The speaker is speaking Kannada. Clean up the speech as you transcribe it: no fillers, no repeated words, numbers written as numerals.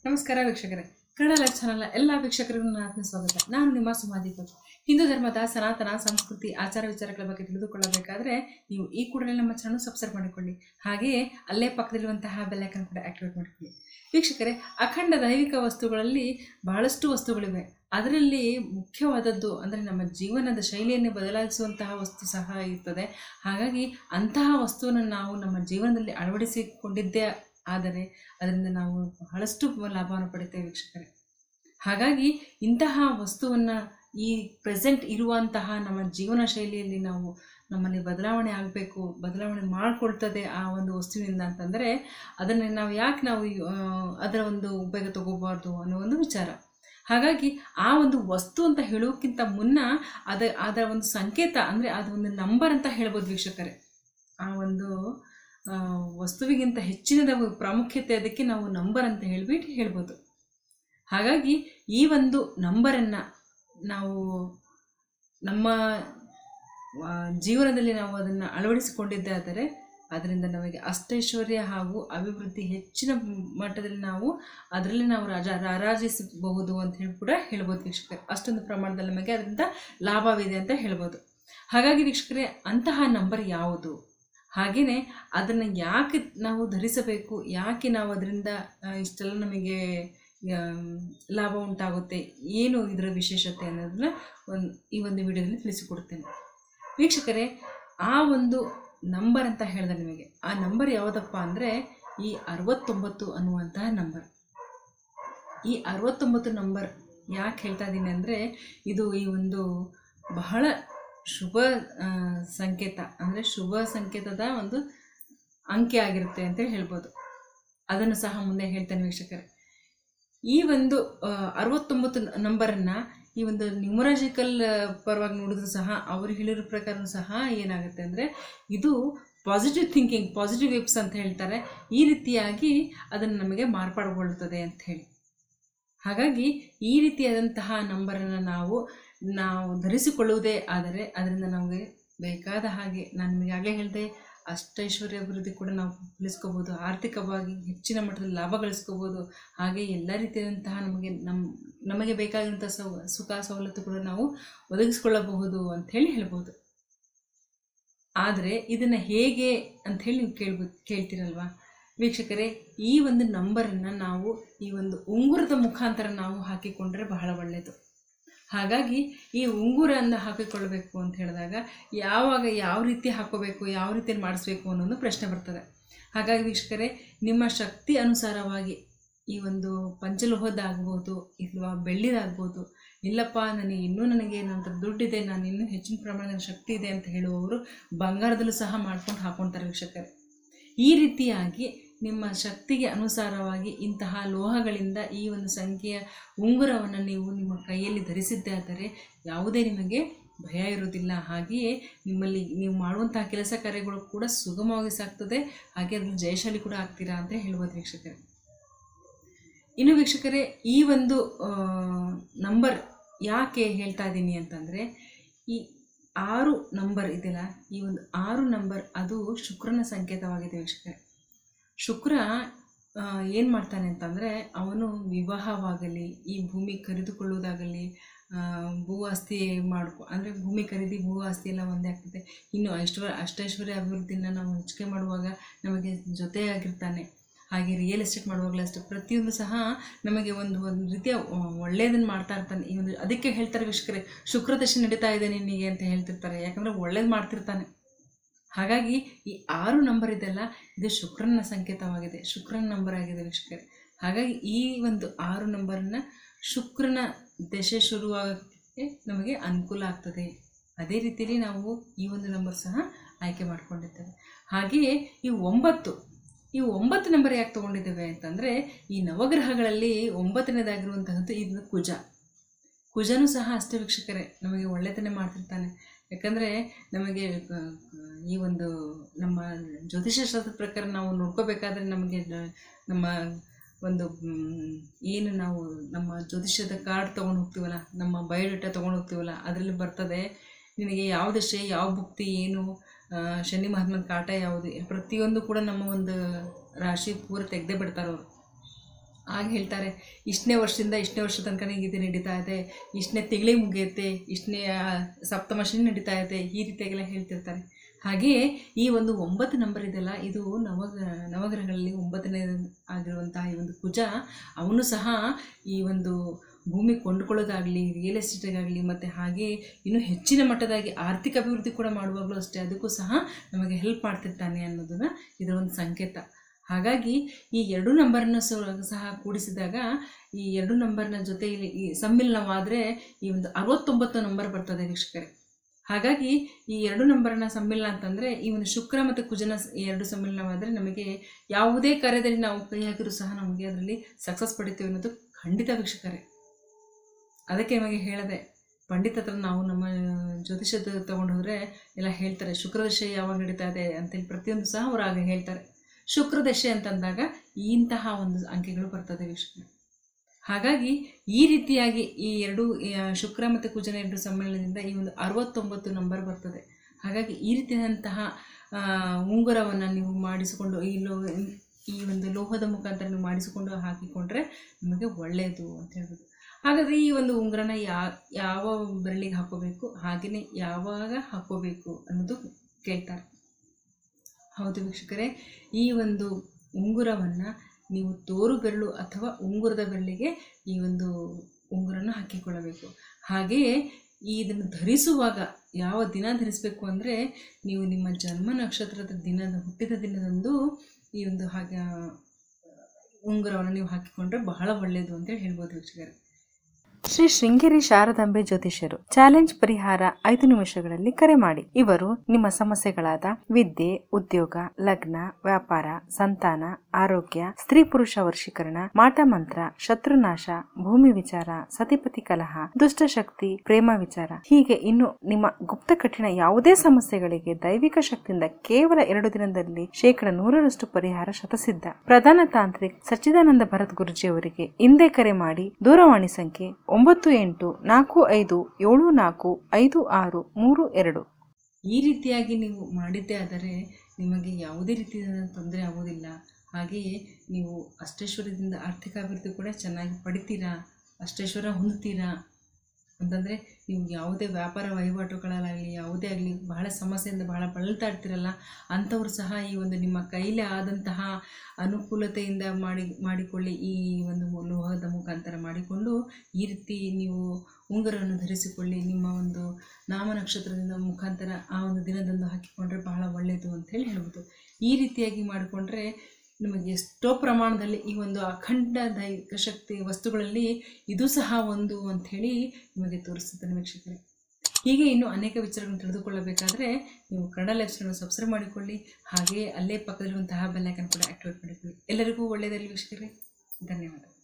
ನಮಸ್ಕಾರ ವೀಕ್ಷಕರೇ, ಕನ್ನಡ ಲೈವ್ ಚಾನಲ್ನ ಎಲ್ಲ ವೀಕ್ಷಕರಿಗೂ ನನ್ನ ಆತ್ಮ ಸ್ವಾಗತ. ನಾನು ನಿಮ್ಮ ಸುಮಾದೀಪ. ಹಿಂದೂ ಧರ್ಮದ ಸನಾತನ ಸಂಸ್ಕೃತಿ ಆಚಾರ ವಿಚಾರಗಳ ಬಗ್ಗೆ ತಿಳಿದುಕೊಳ್ಳಬೇಕಾದ್ರೆ ನೀವು ಈ ಕೂಡಲೇ ನಮ್ಮ ಚಾನಲ್ ಸಬ್ಸ್ಕ್ರೈಬ್ ಮಾಡಿಕೊಳ್ಳಿ. ಹಾಗೆಯೇ ಅಲ್ಲೇ ಪಕ್ಕದಲ್ಲಿರುವಂತಹ ಬೆಲ್ ಐಕಾನ್ ಕೂಡ ಆಕ್ಟಿವೇಟ್ ಮಾಡಿಕೊಳ್ಳಿ. ವೀಕ್ಷಕರೇ, ಅಖಂಡ ದೈವಿಕ ವಸ್ತುಗಳಲ್ಲಿ ಬಹಳಷ್ಟು ವಸ್ತುಗಳಿವೆ. ಅದರಲ್ಲಿ ಮುಖ್ಯವಾದದ್ದು ಅಂದರೆ ನಮ್ಮ ಜೀವನದ ಶೈಲಿಯನ್ನೇ ಬದಲಾಯಿಸುವಂತಹ ವಸ್ತು ಸಹ ಇರ್ತದೆ. ಹಾಗಾಗಿ ಅಂತಹ ವಸ್ತುವನ್ನು ನಾವು ನಮ್ಮ ಜೀವನದಲ್ಲಿ ಅಳವಡಿಸಿಕೊಂಡಿದ್ದೇ ಆದರೆ ಅದರಿಂದ ನಾವು ಬಹಳಷ್ಟು ಲಾಭವನ್ನು ಪಡಿತೇವೆ ವೀಕ್ಷಕರೇ. ಹಾಗಾಗಿ ಇಂತಹ ವಸ್ತುವನ್ನು ಈ ಪ್ರೆಸೆಂಟ್ ಇರುವಂತಹ ನಮ್ಮ ಜೀವನ ಶೈಲಿಯಲ್ಲಿ ನಾವು ನಮ್ಮಲ್ಲಿ ಬದಲಾವಣೆ ಆಗಬೇಕು, ಬದಲಾವಣೆ ಮಾಡಿಕೊಳ್ತದೆ ಆ ಒಂದು ವಸ್ತುವಿನಿಂದ ಅಂತಂದರೆ ಅದನ್ನು ನಾವು ಅದರ ಒಂದು ಉಪಯೋಗ ತಗೋಬಾರ್ದು ಅನ್ನೋ ಒಂದು ವಿಚಾರ. ಹಾಗಾಗಿ ಆ ಒಂದು ವಸ್ತು ಅಂತ ಹೇಳೋಕ್ಕಿಂತ ಮುನ್ನ ಅದರ ಒಂದು ಸಂಕೇತ ಅಂದರೆ ಅದು ಒಂದು ನಂಬರ್ ಅಂತ ಹೇಳ್ಬೋದು ವೀಕ್ಷಕರೇ. ಆ ಒಂದು ವಸ್ತುವಿಗಿಂತ ಹೆಚ್ಚಿನದ ಪ್ರಾಮುಖ್ಯತೆ ಅದಕ್ಕೆ ನಾವು ನಂಬರ್ ಅಂತ ಹೇಳ್ಬೋದು. ಹಾಗಾಗಿ ಈ ಒಂದು ನಂಬರನ್ನು ನಾವು ನಮ್ಮ ಜೀವನದಲ್ಲಿ ನಾವು ಅದನ್ನು ಅಳವಡಿಸಿಕೊಂಡಿದ್ದಾದರೆ ಅದರಿಂದ ನಮಗೆ ಅಷ್ಟೈಶ್ವರ್ಯ ಹಾಗೂ ಅಭಿವೃದ್ಧಿ ಹೆಚ್ಚಿನ ಮಟ್ಟದಲ್ಲಿ ಅದರಲ್ಲಿ ನಾವು ರಾರಾಜಿಸಬಹುದು ಅಂತ ಹೇಳಿ ಕೂಡ ಹೇಳ್ಬೋದು ವೀಕ್ಷಕರೇ. ಅಷ್ಟೊಂದು ಪ್ರಮಾಣದಲ್ಲಿ ನಮಗೆ ಅದರಿಂದ ಲಾಭವಿದೆ ಅಂತ ಹೇಳ್ಬೋದು. ಹಾಗಾಗಿ ವೀಕ್ಷಕರೇ, ಅಂತಹ ನಂಬರ್ ಯಾವುದು, ಹಾಗೆಯೇ ಅದನ್ನು ಯಾಕೆ ನಾವು ಧರಿಸಬೇಕು, ಯಾಕೆ ನಾವು ಅದರಿಂದ ಇಷ್ಟೆಲ್ಲ ನಮಗೆ ಲಾಭ ಉಂಟಾಗುತ್ತೆ, ಏನು ಇದರ ವಿಶೇಷತೆ ಅನ್ನೋದನ್ನ ಈ ಒಂದು ವಿಡಿಯೋದಲ್ಲಿ ತಿಳಿಸಿಕೊಡ್ತೇನೆ ವೀಕ್ಷಕರೇ. ಆ ಒಂದು ನಂಬರ್ ಅಂತ ಹೇಳಿದೆ ನಿಮಗೆ, ಆ ನಂಬರ್ ಯಾವುದಪ್ಪ ಅಂದರೆ ಈ 69 ಅನ್ನುವಂತಹ ನಂಬರ್. ಈ 69 ನಂಬರ್ ಯಾಕೆ ಹೇಳ್ತಾ ಇದ್ದೀನಿ ಅಂದರೆ ಇದು ಈ ಒಂದು ಬಹಳ ಶುಭ ಸಂಕೇತ, ಅಂದರೆ ಶುಭ ಸಂಕೇತದ ಒಂದು ಅಂಕೆ ಆಗಿರುತ್ತೆ ಅಂತ ಹೇಳ್ಬೋದು. ಅದನ್ನು ಸಹ ಮುಂದೆ ಹೇಳ್ತೇನೆ ವೀಕ್ಷಕರೇ. ಈ ಒಂದು 69 ನಂಬರನ್ನು ಈ ಒಂದು ನ್ಯೂಮರಾಜಿಕಲ್ ಪರವಾಗಿ ನೋಡಿದ್ರು ಸಹ ಅವರು ಹೇಳಿರೋ ಪ್ರಕಾರ ಸಹ ಏನಾಗುತ್ತೆ ಅಂದರೆ ಇದು ಪಾಸಿಟಿವ್ ಥಿಂಕಿಂಗ್, ಪಾಸಿಟಿವ್ ವೇವ್ಸ್ ಅಂತ ಹೇಳ್ತಾರೆ. ಈ ರೀತಿಯಾಗಿ ಅದನ್ನು ನಮಗೆ ಮಾರ್ಪಾಡುಗೊಳ್ಳುತ್ತದೆ ಅಂತ ಹೇಳಿ. ಹಾಗಾಗಿ ಈ ರೀತಿಯಾದಂತಹ ನಂಬರನ್ನು ನಾವು ಧರಿಸಿಕೊಳ್ಳುವುದೇ ಆದರೆ ಅದರಿಂದ ನಮಗೆ ಬೇಕಾದ ಹಾಗೆ, ನಾನು ನಿಮಗೆ ಆಗಲೇ ಹೇಳಿದೆ, ಅಷ್ಟೈಶ್ವರ್ಯ ಅಭಿವೃದ್ಧಿ ಕೂಡ ನಾವು ಗಳಿಸ್ಕೋಬೋದು, ಆರ್ಥಿಕವಾಗಿ ಹೆಚ್ಚಿನ ಮಟ್ಟದಲ್ಲಿ ಲಾಭ ಗಳಿಸ್ಕೋಬೋದು. ಹಾಗೆ ಎಲ್ಲ ರೀತಿಯಾದಂತಹ ನಮಗೆ ಬೇಕಾದಂಥ ಸುಖ ಸವಲತ್ತು ಕೂಡ ನಾವು ಒದಗಿಸ್ಕೊಳ್ಳಬಹುದು ಅಂಥೇಳಿ ಹೇಳ್ಬೋದು. ಆದರೆ ಇದನ್ನು ಹೇಗೆ ಅಂಥೇಳಿ ನೀವು ಕೇಳ್ತೀರಲ್ವ ವೀಕ್ಷಕರೇ. ಈ ಒಂದು ನಂಬರನ್ನು ನಾವು ಈ ಒಂದು ಉಂಗುರದ ಮುಖಾಂತರ ನಾವು ಹಾಕಿಕೊಂಡ್ರೆ ಬಹಳ ಒಳ್ಳೆಯದು. ಹಾಗಾಗಿ ಈ ಉಂಗುರನ್ನು ಹಾಕಿಕೊಳ್ಬೇಕು ಅಂತ ಹೇಳಿದಾಗ ಯಾವ ರೀತಿ ಹಾಕೋಬೇಕು, ಯಾವ ರೀತಿಯಲ್ಲಿ ಮಾಡಿಸ್ಬೇಕು ಅನ್ನೋದು ಪ್ರಶ್ನೆ ಬರ್ತದೆ. ಹಾಗಾಗಿ ವೀಕ್ಷಕರೇ, ನಿಮ್ಮ ಶಕ್ತಿ ಅನುಸಾರವಾಗಿ ಈ ಒಂದು ಪಂಚಲೋಹದ್ದಾಗ್ಬೋದು ಇಲ್ವಾ ಬೆಳ್ಳಿದಾಗ್ಬೋದು, ಇಲ್ಲಪ್ಪ ನನಗೆ ನನ್ನ ದುಡ್ಡಿದೆ, ನಾನು ಇನ್ನೂ ಹೆಚ್ಚಿನ ಪ್ರಮಾಣದ ಶಕ್ತಿ ಇದೆ ಅಂತ ಹೇಳುವವರು ಬಂಗಾರದಲ್ಲೂ ಸಹ ಮಾಡ್ಕೊಂಡು ಹಾಕ್ಕೊಳ್ತಾರೆ ವೀಕ್ಷಕರೇ. ಈ ರೀತಿಯಾಗಿ ನಿಮ್ಮ ಶಕ್ತಿಗೆ ಅನುಸಾರವಾಗಿ ಇಂತಹ ಲೋಹಗಳಿಂದ ಈ ಒಂದು ಸಂಖ್ಯೆಯ ಉಂಗುರವನ್ನು ನೀವು ನಿಮ್ಮ ಕೈಯಲ್ಲಿ ಧರಿಸಿದ್ದಾದರೆ ಯಾವುದೇ ನಿಮಗೆ ಭಯ ಇರೋದಿಲ್ಲ. ಹಾಗೆಯೇ ನಿಮ್ಮಲ್ಲಿ ನೀವು ಮಾಡುವಂತಹ ಕೆಲಸ ಕಾರ್ಯಗಳು ಕೂಡ ಸುಗಮವಾಗಿ ಸಾಗ್ತದೆ. ಹಾಗೆ ಅದ್ರಲ್ಲಿ ಜಯಶಾಲಿ ಕೂಡ ಆಗ್ತೀರಾ ಅಂತ ಹೇಳ್ಬೋದು ವೀಕ್ಷಕರೇ. ಇನ್ನು ವೀಕ್ಷಕರೇ, ಈ ಒಂದು ನಂಬರ್ ಯಾಕೆ ಹೇಳ್ತಾ ಇದ್ದೀನಿ ಅಂತಂದರೆ, ಈ 6 ನಂಬರ್ ಇದೆಯಲ್ಲ, ಈ ಒಂದು 6 ನಂಬರ್ ಅದು ಶುಕ್ರನ ಸಂಕೇತವಾಗಿದೆ ವೀಕ್ಷಕರೇ. ಶುಕ್ರ ಏನು ಮಾಡ್ತಾನೆ ಅಂತಂದರೆ, ಅವನು ವಿವಾಹವಾಗಲಿ, ಈ ಭೂಮಿ ಖರೀದುಕೊಳ್ಳುವುದಾಗಲಿ, ಭೂ ಆಸ್ತಿ ಅಂದರೆ ಭೂಮಿ ಖರೀದಿ ಭೂ ಆಸ್ತಿ ಎಲ್ಲ ಒಂದೇ ಆಗ್ತದೆ. ಇನ್ನು ಅಷ್ಟೈಶ್ವರ್ಯ ಅಭಿವೃದ್ಧಿನ ನಾವು ಹೆಚ್ಚಿಗೆ ಮಾಡುವಾಗ ನಮಗೆ ಜೊತೆಯಾಗಿರ್ತಾನೆ. ಹಾಗೆ ರಿಯಲ್ ಎಸ್ಟೇಟ್ ಮಾಡುವಾಗಲೂ ಅಷ್ಟೇ, ಪ್ರತಿಯೊಂದು ಸಹ ನಮಗೆ ಒಂದು ರೀತಿಯ ಒಳ್ಳೆಯದನ್ನು ಮಾಡ್ತಾ ಇರ್ತಾನೆ. ಈ ಒಂದು ಅದಕ್ಕೆ ಹೇಳ್ತಾರೆ ವೀಕ್ಷಕರೇ, ಶುಕ್ರದಶೆ ನಡೀತಾ ಇದೆ ನಿನಗೆ ಅಂತ ಹೇಳ್ತಿರ್ತಾರೆ. ಯಾಕಂದರೆ ಒಳ್ಳೇದು ಮಾಡ್ತಿರ್ತಾನೆ. ಹಾಗಾಗಿ ಈ 6 ನಂಬರ್ ಇದೆಲ್ಲ ಇದು ಶುಕ್ರನ ಸಂಕೇತವಾಗಿದೆ, ಶುಕ್ರನ ನಂಬರ್ ಆಗಿದೆ ವೀಕ್ಷಕರೇ. ಹಾಗಾಗಿ ಈ ಒಂದು 6 ನಂಬರನ್ನು ಶುಕ್ರನ ದಶೆ ಶುರುವಾಗಕ್ಕೆ ನಮಗೆ ಅನುಕೂಲ ಆಗ್ತದೆ. ಅದೇ ರೀತಿಯಲ್ಲಿ ನಾವು ಈ ಒಂದು ನಂಬರ್ ಸಹ ಆಯ್ಕೆ ಮಾಡ್ಕೊಂಡಿದ್ದೇವೆ. ಹಾಗೆಯೇ ಈ 9 ನಂಬರ್ ಯಾಕೆ ತೊಗೊಂಡಿದ್ದೇವೆ ಅಂತಂದರೆ, ಈ ನವಗ್ರಹಗಳಲ್ಲಿ 9ನೇದಾಗಿರುವಂತಹದ್ದು ಇದು ಕುಜನೂ ಸಹ ಅಷ್ಟೇ ವೀಕ್ಷಕರೇ, ನಮಗೆ ಒಳ್ಳೆಯದನ್ನೇ ಮಾಡ್ತಿರ್ತಾನೆ. ಯಾಕಂದರೆ ನಮಗೆ ಈ ಒಂದು ನಮ್ಮ ಜ್ಯೋತಿಷಶಾಸ್ತ್ರದ ಪ್ರಕಾರ ನಾವು ನೋಡ್ಕೋಬೇಕಾದ್ರೆ ನಮಗೆ ನಮ್ಮ ಒಂದು ಏನು ನಾವು ನಮ್ಮ ಜ್ಯೋತಿಷ್ಯದ ಕಾರ್ಡ್ ತೊಗೊಂಡು ಹೋಗ್ತೀವಲ್ಲ, ನಮ್ಮ ಬಯೋಡೇಟಾ ತೊಗೊಂಡು ಹೋಗ್ತೀವಲ್ಲ, ಅದರಲ್ಲಿ ಬರ್ತದೆ ನಿನಗೆ ಯಾವ ದಶೆ, ಯಾವ ಭುಕ್ತಿ, ಏನು ಶನಿ ಮಹಾತ್ಮನ ಕಾಟ ಯಾವುದು, ಪ್ರತಿಯೊಂದು ಕೂಡ ನಮ್ಮ ಒಂದು ರಾಶಿ ಪೂರ ತೆಗೆದೇ ಬಿಡ್ತಾರೆ ಅವರು. ಆಗ ಹೇಳ್ತಾರೆ ಇಷ್ಟನೇ ವರ್ಷದಿಂದ ಇಷ್ಟನೇ ವರ್ಷ ತನಕ ಇದು ನಡೀತಾ ಇದೆ, ಇಷ್ಟನೇ ತಿಂಗಳಿಗೆ ಮುಗಿಯುತ್ತೆ, ಇಷ್ಟನೇ ಸಪ್ತಮಶನಿ ನಡೀತಾ ಇದೆ, ಈ ರೀತಿಯಾಗೆಲ್ಲ ಹೇಳ್ತಿರ್ತಾರೆ. ಹಾಗೆಯೇ ಈ ಒಂದು 9 ನಂಬರ್ ಇದೆಯಲ್ಲ, ಇದು ನವಗ್ರಹಗಳಲ್ಲಿ 9ನೇ ಆಗಿರುವಂತಹ ಈ ಒಂದು ಕುಜ, ಅವನು ಸಹ ಈ ಒಂದು ಭೂಮಿ ಕೊಂಡುಕೊಳ್ಳೋದಾಗಲಿ, ರಿಯಲ್ ಎಸ್ಟೇಟಿಗಾಗಲಿ, ಮತ್ತು ಹಾಗೆ ಇನ್ನೂ ಹೆಚ್ಚಿನ ಮಟ್ಟದಾಗಿ ಆರ್ಥಿಕ ಅಭಿವೃದ್ಧಿ ಕೂಡ ಮಾಡುವಾಗಲೂ ಅಷ್ಟೇ ಅದಕ್ಕೂ ಸಹ ನಮಗೆ ಹೆಲ್ಪ್ ಮಾಡ್ತಿರ್ತಾನೆ ಅನ್ನೋದನ್ನು ಇದರ ಒಂದು ಸಂಕೇತ. ಹಾಗಾಗಿ ಈ 2 ನಂಬರನ್ನು ಸಹ ಕೂಡಿಸಿದಾಗ ಈ 2 ನಂಬರ್ನ ಜೊತೆಯಲ್ಲಿ ಈ ಸಮ್ಮಿಲನವಾದರೆ ಈ ಒಂದು 69 ನಂಬರ್ ಬರ್ತದೆ ವೀಕ್ಷಕರೇ. ಹಾಗಾಗಿ ಈ 2 ನಂಬರ್ನ ಸಮ್ಮಿಲನ ಅಂತಂದರೆ ಈ ಒಂದು ಶುಕ್ರ ಮತ್ತು ಕುಜನ 2 ಸಮ್ಮಿಲನವಾದರೆ ನಮಗೆ ಯಾವುದೇ ಕಾರ್ಯದಲ್ಲಿ ನಾವು ಕೈ ಹಾಕಿರೂ ಸಹ ನಮಗೆ ಅದರಲ್ಲಿ ಸಕ್ಸಸ್ ಪಡಿತೀವಿ ಅನ್ನೋದು ಖಂಡಿತ ವೀಕ್ಷಕರೇ. ಅದಕ್ಕೆ ನಮಗೆ ಹೇಳಿದೆ, ಪಂಡಿತ ಹತ್ರ ನಾವು ನಮ್ಮ ಜ್ಯೋತಿಷದ ತಗೊಂಡು ಹೋದರೆ ಎಲ್ಲ ಹೇಳ್ತಾರೆ ಶುಕ್ರದಶೆ ಯಾವಾಗ ನಡೀತಾ ಇದೆ ಅಂತೇಳಿ ಪ್ರತಿಯೊಂದು ಸಹ ಅವರು ಆಗ ಹೇಳ್ತಾರೆ. ಶುಕ್ರದಶೆ ಅಂತಂದಾಗ ಇಂತಹ ಒಂದು ಅಂಕೆಗಳು ಬರ್ತದೆ ವೀಕ್ಷಕರೇ. ಹಾಗಾಗಿ ಈ ರೀತಿಯಾಗಿ ಈ 2 ಶುಕ್ರ ಮತ್ತು ಕುಜನ 2 ಸಮ್ಮಿಲನದಿಂದ ಈ ಒಂದು 69 ನಂಬರ್ ಬರ್ತದೆ. ಹಾಗಾಗಿ ಈ ರೀತಿಯಾದಂತಹ ಉಂಗುರವನ್ನು ನೀವು ಮಾಡಿಸಿಕೊಂಡು ಈ ಒಂದು ಲೋಹದ ಮುಖಾಂತರ ನೀವು ಮಾಡಿಸಿಕೊಂಡು ಹಾಕಿಕೊಂಡ್ರೆ ನಿಮಗೆ ಒಳ್ಳೆಯದು ಅಂತ ಹೇಳ್ಬೋದು. ಹಾಗಾದರೆ ಈ ಒಂದು ಉಂಗುರನ ಯಾವ ಬೆರಳಿಗೆ ಹಾಕೋಬೇಕು, ಹಾಗೆಯೇ ಯಾವಾಗ ಹಾಕೋಬೇಕು ಅನ್ನೋದು ಕೇಳ್ತಾರೆ. ಹೌದು ವೀಕ್ಷಕರೇ, ಈ ಒಂದು ಉಂಗುರವನ್ನು ನೀವು ತೋರು ಬೆರಳು ಅಥವಾ ಉಂಗುರದ ಬೆರಳಿಗೆ ಈ ಒಂದು ಉಂಗುರನ ಹಾಕಿಕೊಳ್ಳಬೇಕು. ಹಾಗೆಯೇ ಇದನ್ನು ಧರಿಸುವಾಗ ಯಾವ ದಿನ ಧರಿಸಬೇಕು ಅಂದರೆ ನೀವು ನಿಮ್ಮ ಜನ್ಮ ನಕ್ಷತ್ರದ ಹುಟ್ಟಿದ ದಿನದಂದು ಈ ಒಂದು ಉಂಗುರವನ್ನು ನೀವು ಹಾಕಿಕೊಂಡ್ರೆ ಬಹಳ ಒಳ್ಳೆಯದು ಅಂತೇಳಿ ಹೇಳ್ಬೋದು ವೀಕ್ಷಕರೇ. ಶ್ರೀ ಶೃಂಗೇರಿ ಶಾರದಾಂಬೆ ಜ್ಯೋತಿಷ್ಯರು ಚಾಲೆಂಜ್ ಪರಿಹಾರ 5 ನಿಮಿಷಗಳಲ್ಲಿ ಕರೆ ಮಾಡಿ. ಇವರು ನಿಮ್ಮ ಸಮಸ್ಯೆಗಳಾದ ವಿದ್ಯೆ, ಉದ್ಯೋಗ, ಲಗ್ನ, ವ್ಯಾಪಾರ, ಸಂತಾನ, ಆರೋಗ್ಯ, ಸ್ತ್ರೀ ಪುರುಷ ವರ್ಷೀಕರಣ, ಮಾಟ ಮಂತ್ರ, ಶತ್ರುನಾಶ, ಭೂಮಿ ವಿಚಾರ, ಸತಿಪತಿ ಕಲಹ, ದುಷ್ಟಶಕ್ತಿ, ಪ್ರೇಮ ವಿಚಾರ, ಹೀಗೆ ಇನ್ನು ನಿಮ್ಮ ಗುಪ್ತ ಕಠಿಣ ಯಾವುದೇ ಸಮಸ್ಯೆಗಳಿಗೆ ದೈವಿಕ ಶಕ್ತಿಯಿಂದ ಕೇವಲ 2 ದಿನದಲ್ಲಿ 100% ಪರಿಹಾರ ಶತಸಿದ್ಧ. ಪ್ರಧಾನ ತಾಂತ್ರಿಕ್ ಸಚ್ಚಿದಾನಂದ ಭರತ್ ಗುರುಜಿಯವರಿಗೆ ಹಿಂದೆ ಕರೆ ಮಾಡಿ. ದೂರವಾಣಿ ಸಂಖ್ಯೆ 9845745632. ಈ ರೀತಿಯಾಗಿ ನೀವು ಮಾಡಿದ್ದೇ ಆದರೆ ನಿಮಗೆ ಯಾವುದೇ ರೀತಿಯ ತೊಂದರೆ ಆಗೋದಿಲ್ಲ. ಹಾಗೆಯೇ ನೀವು ಅಷ್ಟೈಶ್ವರ್ಯದಿಂದ ಆರ್ಥಿಕ ಅಭಿವೃದ್ಧಿ ಕೂಡ ಚೆನ್ನಾಗಿ ಪಡಿತೀರಾ, ಅಷ್ಟೈಶ್ವರ್ಯ ಹೊಂದುತ್ತೀರಾ. ಅಂತಂದರೆ ನೀವು ಯಾವುದೇ ವ್ಯಾಪಾರ ವಹಿವಾಟುಗಳಾಗಲಿ ಯಾವುದೇ ಆಗಲಿ ಬಹಳ ಸಮಸ್ಯೆಯಿಂದ ಬಹಳ ಬಳಲ್ತಾ ಇರ್ತೀರಲ್ಲ, ಅಂಥವ್ರು ಸಹ ಈ ಒಂದು ನಿಮ್ಮ ಕೈಲೇ ಆದಂತಹ ಅನುಕೂಲತೆಯಿಂದ ಮಾಡಿಕೊಳ್ಳಿ. ಈ ಒಂದು ಲೋಹದ ಮುಖಾಂತರ ಮಾಡಿಕೊಂಡು ಈ ರೀತಿ ನೀವು ಉಂಗುರವನ್ನು ಧರಿಸಿಕೊಳ್ಳಿ. ನಿಮ್ಮ ಒಂದು ನಾಮ ನಕ್ಷತ್ರದ ಮುಖಾಂತರ ಆ ಒಂದು ದಿನದಂದು ಹಾಕಿಕೊಂಡ್ರೆ ಬಹಳ ಒಳ್ಳೆಯದು ಅಂಥೇಳಿ ಹೇಳ್ಬೋದು. ಈ ರೀತಿಯಾಗಿ ಮಾಡಿಕೊಂಡ್ರೆ ನಿಮಗೆ ಎಷ್ಟೋ ಪ್ರಮಾಣದಲ್ಲಿ ಈ ಒಂದು ಅಖಂಡ ದೈವಿಕ ಶಕ್ತಿ ವಸ್ತುಗಳಲ್ಲಿ ಇದು ಸಹ ಒಂದು ಅಂಥೇಳಿ ನಿಮಗೆ ತೋರಿಸುತ್ತದೆ ವೀಕ್ಷಕರೇ. ಹೀಗೆ ಇನ್ನೂ ಅನೇಕ ವಿಚಾರಗಳನ್ನು ತಿಳಿದುಕೊಳ್ಳಬೇಕಾದ್ರೆ ನೀವು ಕನ್ನಡ ಲೈಫ್ ಸ್ಟೈಲ್ ಸಬ್ಸ್ಕ್ರೈಬ್ ಮಾಡಿಕೊಳ್ಳಿ. ಹಾಗೆಯೇ ಅಲ್ಲೇ ಪಕ್ಕದಲ್ಲಿರುವಂತಹ ಬೆಲ್ ಐಕಾನ್ ಕೂಡ ಆಕ್ಟಿವೇಟ್ ಮಾಡಿಕೊಳ್ಳಿ. ಎಲ್ಲರಿಗೂ ಒಳ್ಳೆಯದಾಗಲಿ ವೀಕ್ಷಕರೇ. ಧನ್ಯವಾದ.